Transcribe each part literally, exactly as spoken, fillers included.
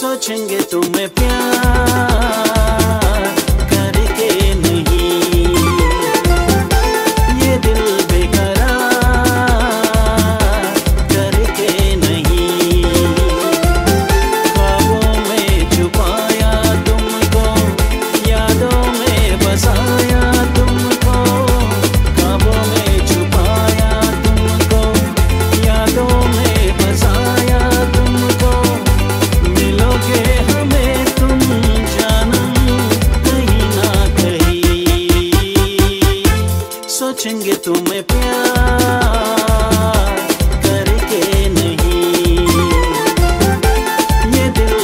सोचेंगे तुम्हें प्यार करके नहीं, ये दिल बेकरार करके नहीं। ख्वाबों में छुपाया तुमको, यादों में बसाया तुमको। ख्वाबों में छुपाया तुमको, यादों में बसाया तुमको। मिलोगे हमें तुम जानम कहीं ना कहीं। सोचेंगे तुम्हें प्यार करके नहीं, ये दिल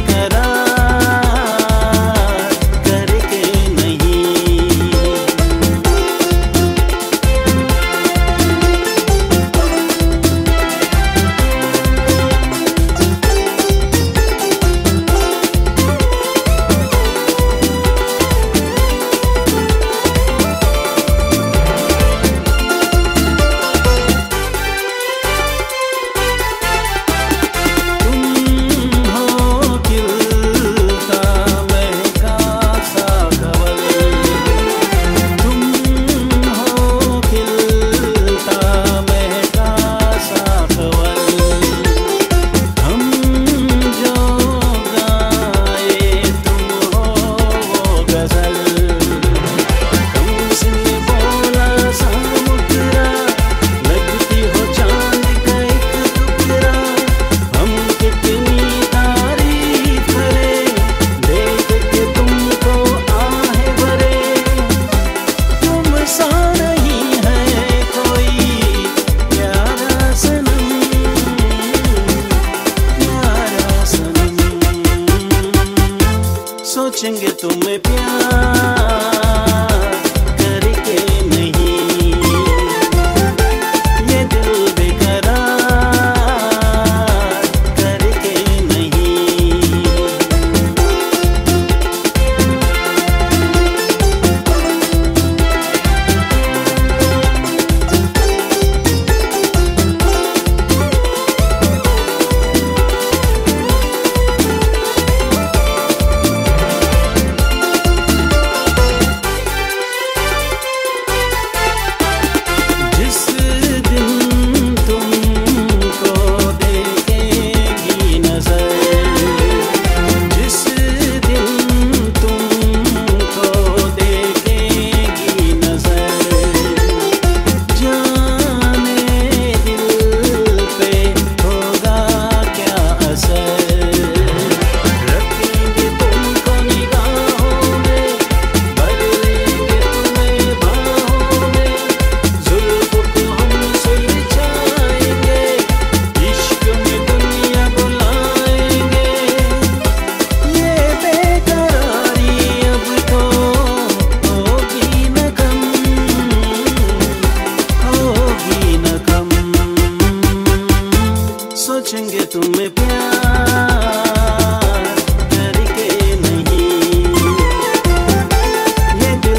बेकरार करके नहीं। सोचेंगे तुम्हें प्यार करके नहीं, ये दिल बेकरार करके नहीं। सोचेंगे तुम्हें प्यार करके नहीं, ये दिल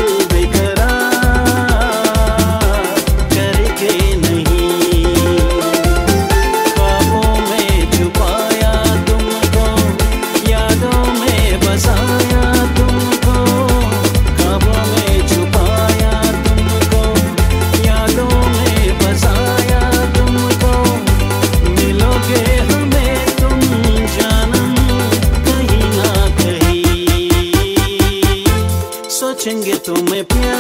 बेकरार करके नहीं। ख्वाबों में छुपाया तुमको, यादों में बसाया तुमको। ख्वाबों में छुपाया तुमको, यादों में बसाया तुमको। मिलोगे हमें तुम जानम कहीं ना कहीं। सोचेंगे तुम्हें प्यार